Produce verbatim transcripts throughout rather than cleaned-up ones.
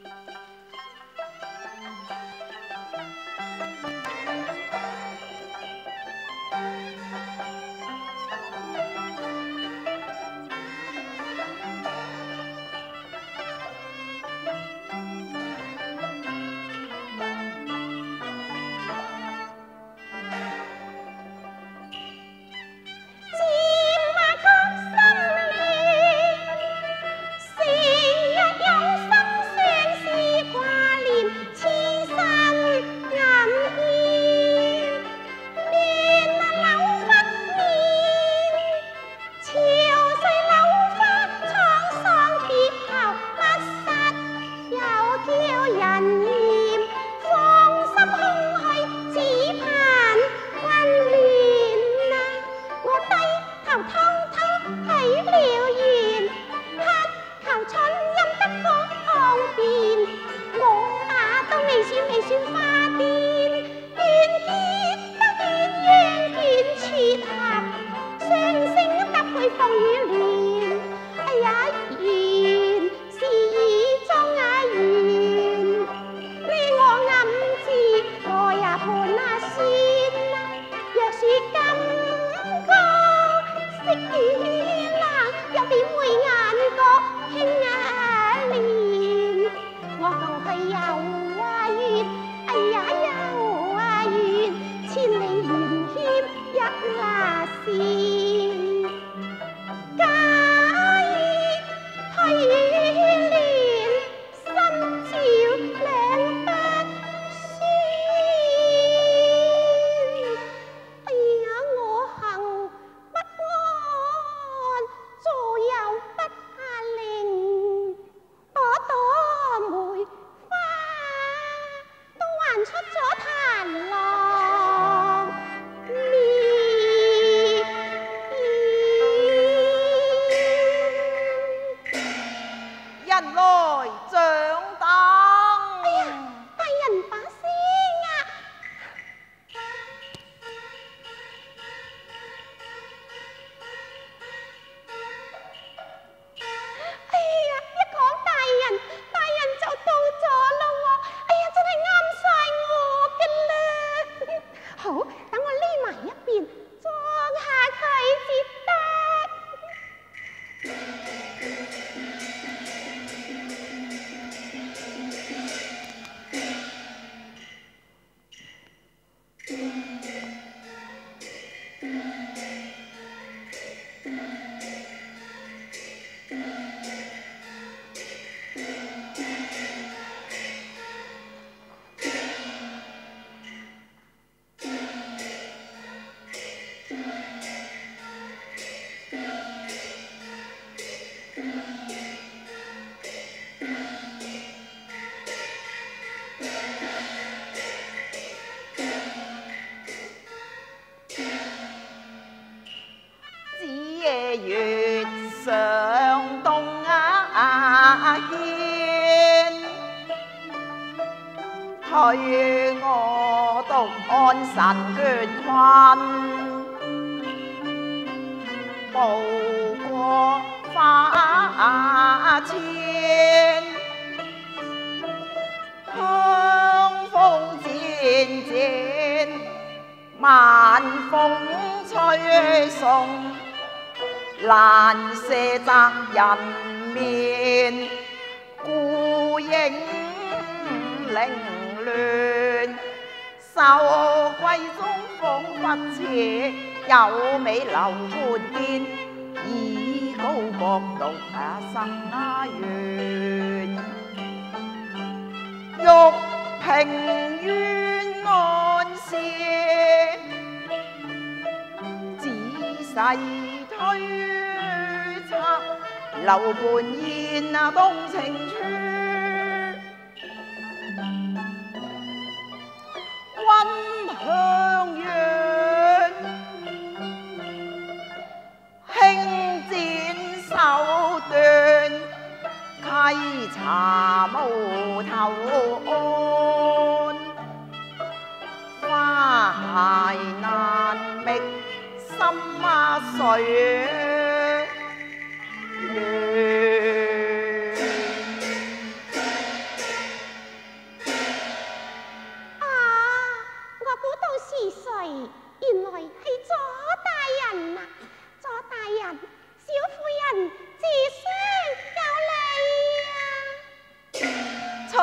去我獨安神眷困，步過花千，香風漸漸，晚風吹送，難捨擇人面，孤影零亂，秀閨中彷彿似有美樓觀見，以高角度啊生啊遠，玉屏院安歇，仔細推測，樓盤燕啊動情處。溫香遠，輕剪手段，稽查無頭岸，花鞋難覓心啊誰願？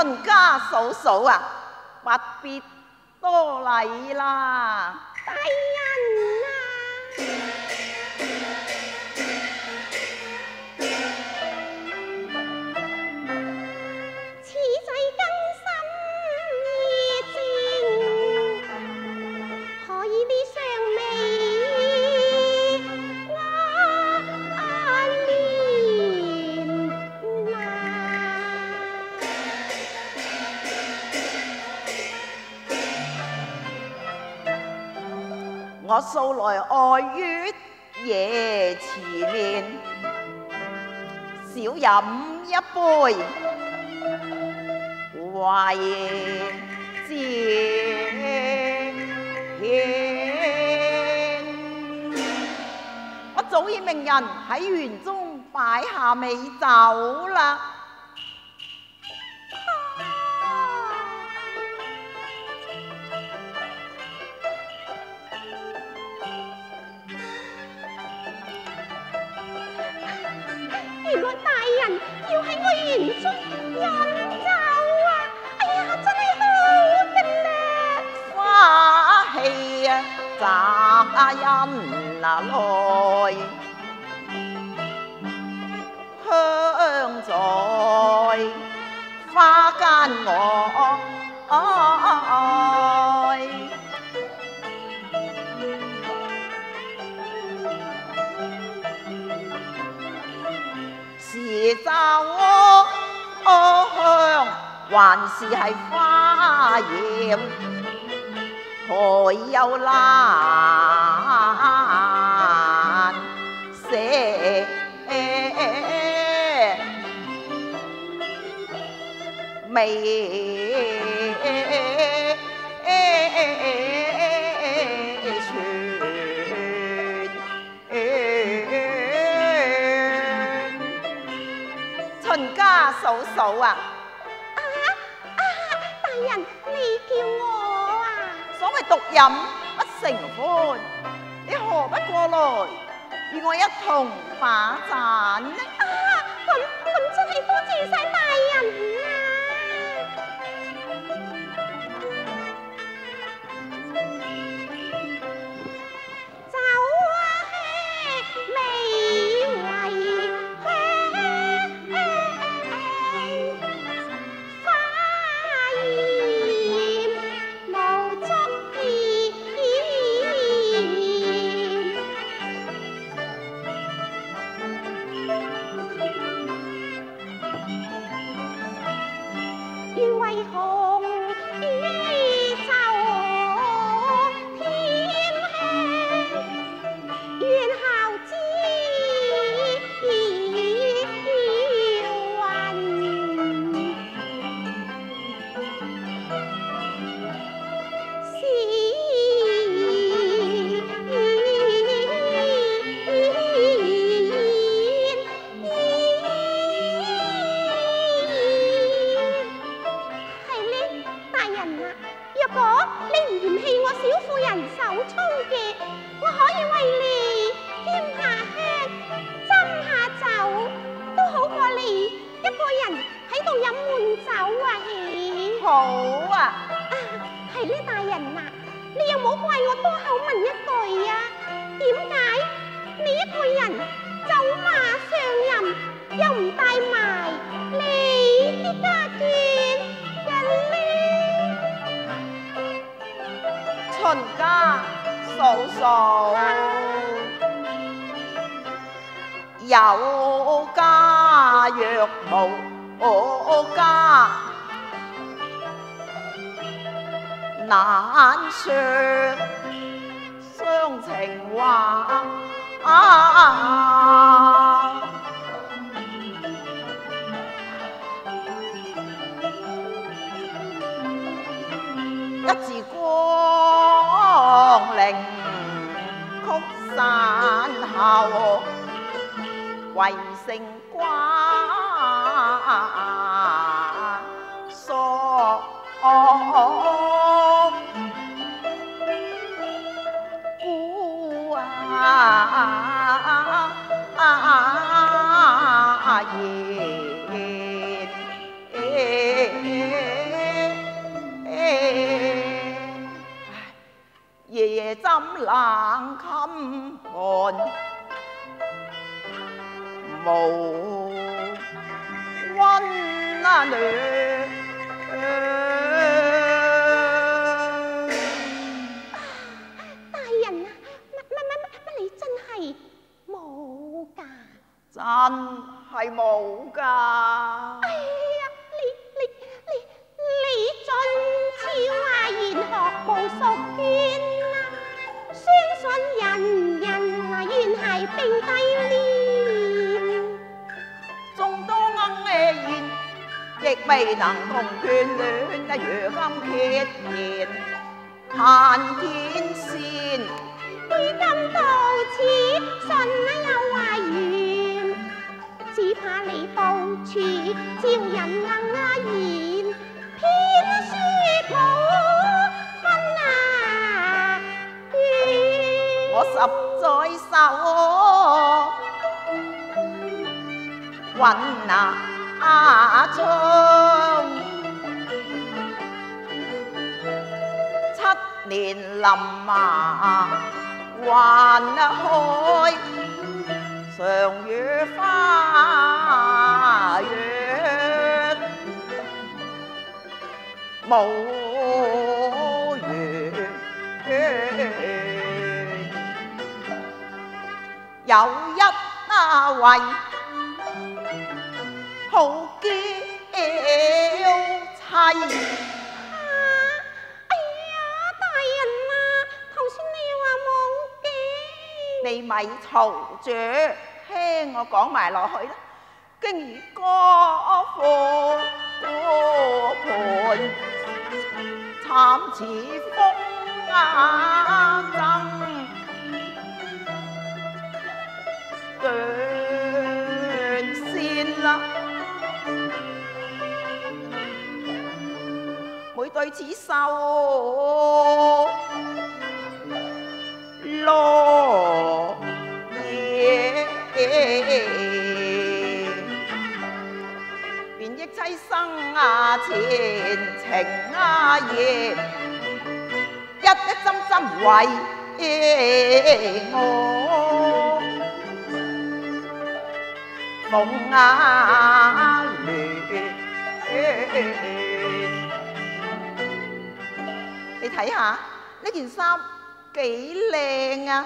秦家嫂嫂啊，不必多禮啦。 大人啊，此際更深意正，何以你尚未安眠啊？ 我素來愛於夜遲眠，少飲一杯，為自獻。我早已命人喺園中擺下美酒啦。 原來大人要喺我園中飲酒啊！哎呀，真係好嘅咧！ 花氣啊，雜音啊來，香在花間我愛。是酒香，還是係花豔？何有難捨未全？秦家嫂嫂啊！ 啊啊！大人，你叫我啊？ 所謂獨飲不成歡，你何不過來與我一同把盞呢？ 啊，咁咁真係多謝晒大人啊！酒啊嘿，美為香，花豔無足言。願為紅於酒添香，願效之好啊！ 係呢，大人啊，你又冇怪我多口問一句啊？點解你一個人走馬上任，又唔帶埋你啲家眷人呢？ 秦家嫂嫂有家若無家，難說雙情話。一字光靈曲散後，為成瓜疏孤啊言。 無溫啊暖。 大人啊，乜乜乜乜你真係冇㗎？ 真係冇㗎。 哎呀，你你你你盡超話言學無淑娟啊！相信人人啊原係並蒂蓮， 眾多鶯嘅言，亦未能同眷戀啊！如今揭然盼天仙， 如今到此信啊有話緣，只怕你到處招人鶯啊言，偏說我分啊怨。 我十載手揾那窗，七年林啊還開，常與花月無緣。有一位好嬌妻。 哎呀，大人啊，頭先你話冇嘅。 你咪嘈住，聽我講埋落去啦。經已歌賦歌盤，慘似風啊爭。斷線啦！每對此手羅野，便憶妻生啊前情啊夜，一一針針為我。鳳啊亂，你睇下呢件衫幾靚啊！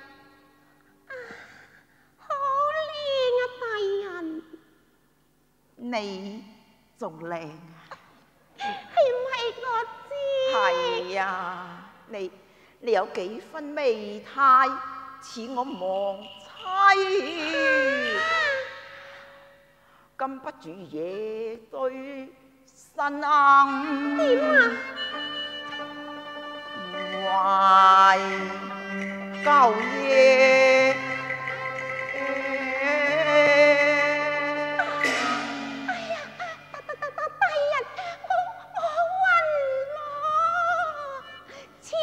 好靚啊，大人。 你仲靚啊？ 係唔係我知？ 係啊，你你有幾分媚態，似我亡妻。禁不住夜對新鶯， 點啊？懷舊夜。 哎呀，大大大大人，我我暈咯，此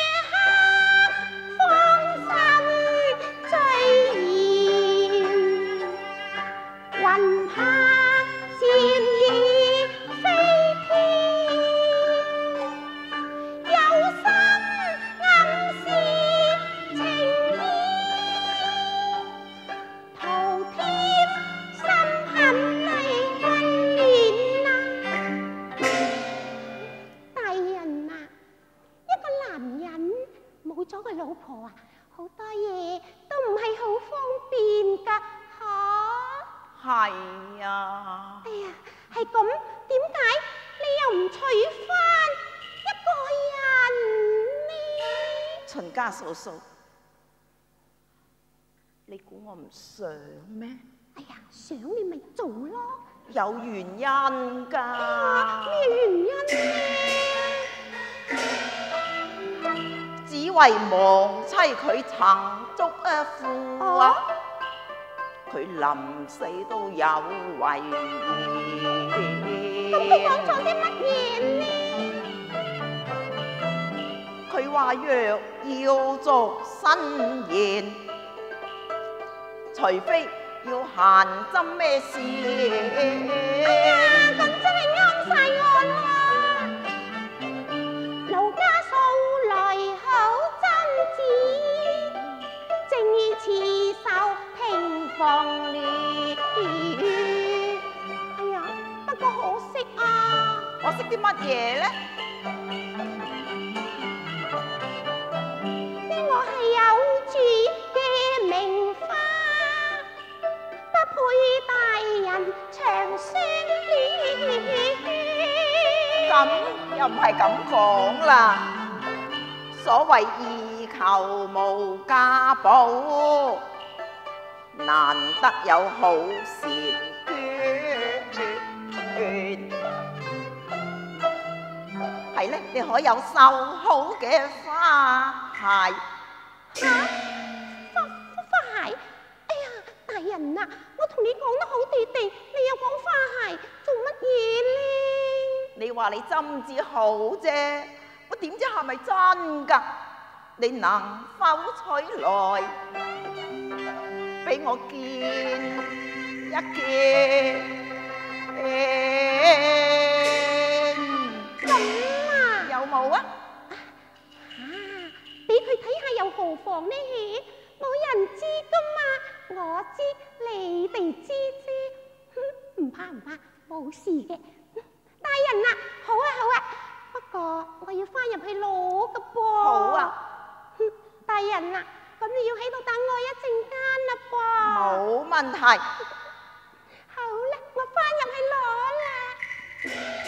刻芳心醉現，魂魄漸已飛天，有心暗示情意，徒添心痕嚟溫暖啊！大人啊，一個男人冇咗個老婆啊，好多嘢都唔係好方便㗎，嚇！ 係啊， 哎呀，係咁，點解你又唔娶翻一個人呢？ 秦家嫂嫂，你估我唔想咩？ 哎呀，想你咪做咯。 有原因㗎。 咩原因呢？ 只為亡妻佢曾祝一副啊，佢臨死都有遺咁佢講咗啲乜嘢呢？ 佢話若要續新言，除非要閒針咩事。 哎呀，咁真係啱晒我啦！勞家素來好爭子，正於刺繡平房亂， 啲乜嘢咧？ 我係有主嘅名花，不配大人長相戀。 咁又唔係咁講啦。所謂意求無價寶，難得有好善眷。係咧，你可有繡好嘅花鞋？ 嚇！花花鞋？哎呀，大人啊，我同你講得好地地，你又講花鞋做乜嘢咧？ 你話你針至好啫，我點知係咪真㗎？你能否取來俾我見一見？ 咁啊？ 有冇啊？ 啊，俾佢睇下又何妨呢？冇人知噶嘛，我知，你哋知啫。唔怕唔怕，冇事嘅。大人啊，好啊好啊，不過我要翻入去攞噶噃。 好啊。 大人啊，咁你要喺度等我一陣間啦噃。 冇問題。 好啦，我翻入去攞啦。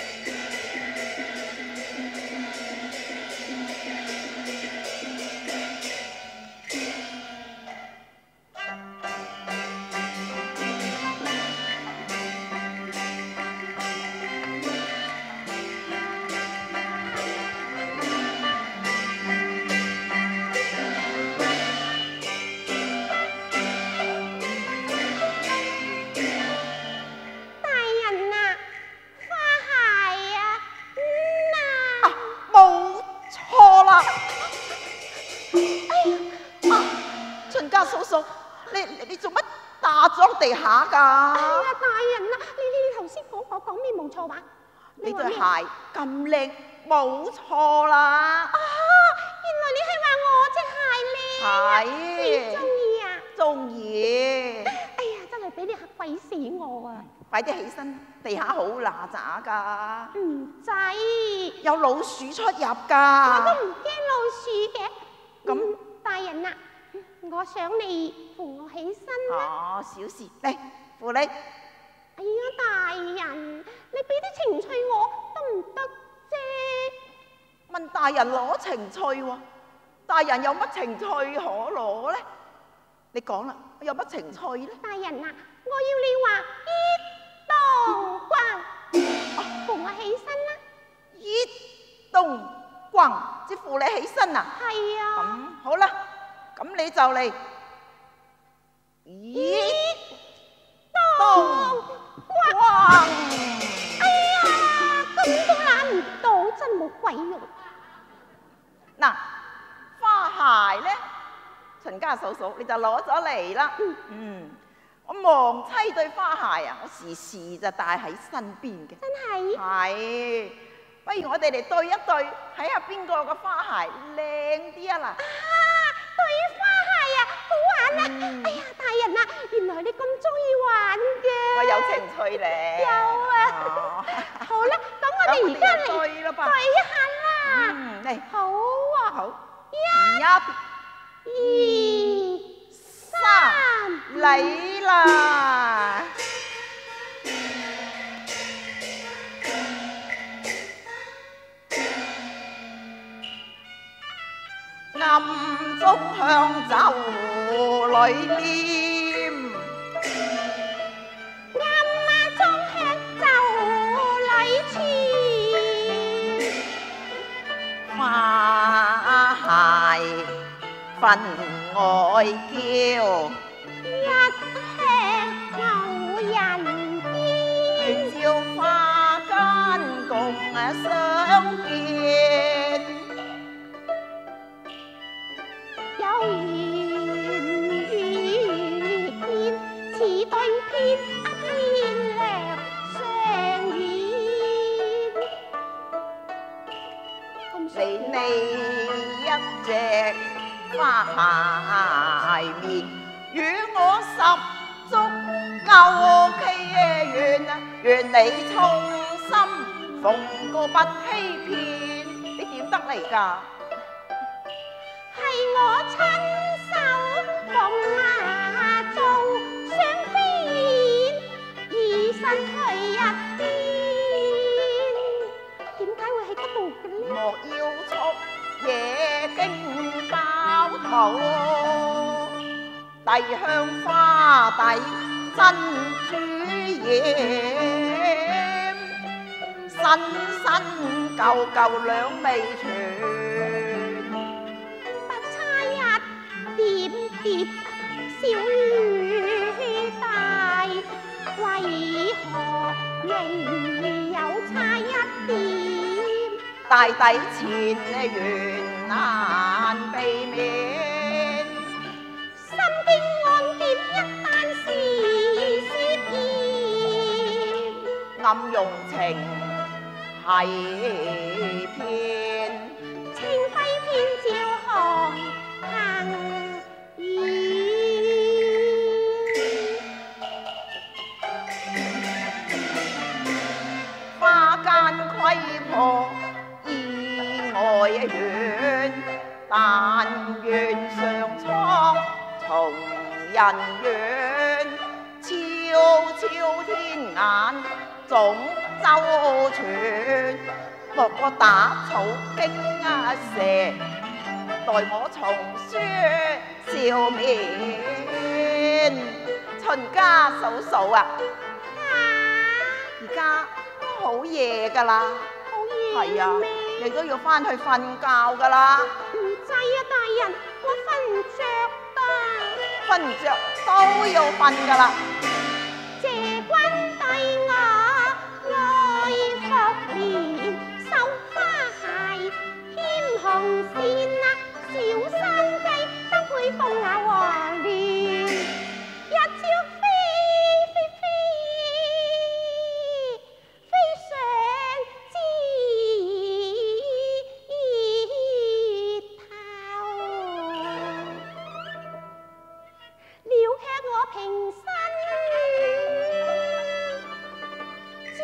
地下㗎！ 哎呀，大人啊，你你頭先講我講咩冇錯話？ 你對鞋咁靚，冇錯啦！ 啊，原來你係話我隻鞋靚啊！你中意啊？ 中意！ 哎呀，真係俾你嚇鬼死我啊！ 快啲起身，地下好嗱喳㗎。 唔制， 有老鼠出入㗎。 我都唔驚老鼠嘅。 咁， 大人啊！我想你扶我起身啦。 哦，小事，嚟扶你。哎呀，大人，你俾啲情趣我得唔得啫？ 問大人攞情趣喎，大人有乜情趣可攞咧？你講啦，有乜情趣咧？ 大人啊，我要你話一動棍，扶我起身啦。 一動棍，即扶你起身啊？ 係啊。 咁好啦。咁你就嚟，一動棍！ 哎呀，咁都攬唔到，真冇鬼用。 嗱，花鞋咧，陳家嫂嫂你就攞咗嚟啦。嗯，我忘妻對花鞋啊，我時時就帶喺身邊嘅。 真係？ 係，不如我哋嚟對一對，睇下邊個個花鞋靚啲啊嗱。 對花鞋啊，好玩啊！嗯、哎呀，大人啊，原來你咁中意玩嘅。 我有情趣咧。 有啊。哦、好啦，咁我哋而家嚟對一下啦。 嗯，嚟。 好啊。 好。 一、二、三， 嚟啦！暗中向酒裏念， 暗中向酒裏潛， 花鞋分外嬌， 一向有人見， 照花間共相見。 有緣遇見，似對天天良相依。 你呢一隻花鞋面，與我十足夠契願啊！願你衷心奉告不欺騙，你點得嚟㗎？ 係我親手奉牙做雙邊，以身退一邊。點解會喺嗰度嘅呢？ 莫要速野經包肚，遞香花底珍珠染，新新舊舊兩味全。 不差一點點小雨大，為何仍有差一點？ 大抵前緣難避免， 心經案件一旦是涉嫌， 暗用情係騙， 情非偏照行行言。 花間窺破意外遠，但願上蒼從人願，悄悄天眼總周全，莫過打草驚蛇，待我重書笑面。秦家嫂嫂啊，而家都好夜㗎啦。 好係啊夜咩？， 你都要翻去瞓覺㗎啦， 唔制啊，大人，我瞓唔着啊。 瞓唔着都要瞓㗎啦。 謝君對我愛復憐，繡花鞋牽紅線啊，小山雞得配鳳牙和蓮，一朝飛飛飛飛上枝頭，撩卻我平生之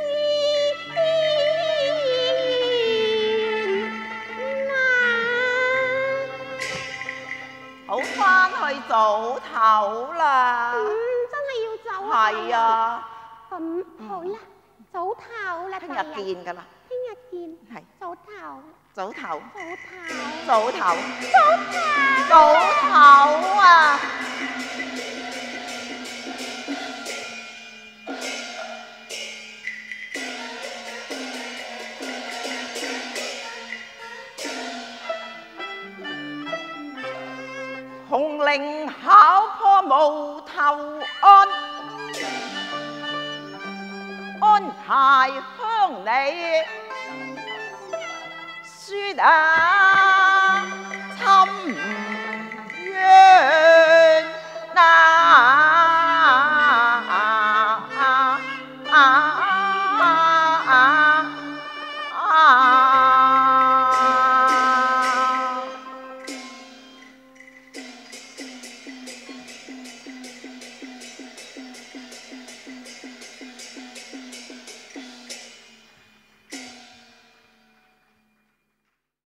難。 好翻去早唞啦。 嗯，真係要走啊！ 係啊， 咁好啦，早唞啦， 聽大人日見㗎啦。 聽日見， 係早唞， 早唞， 早唞， 早唞， 早唞。 早唞啊！紅菱考破無頭安，安諧鄉里輸打侵約。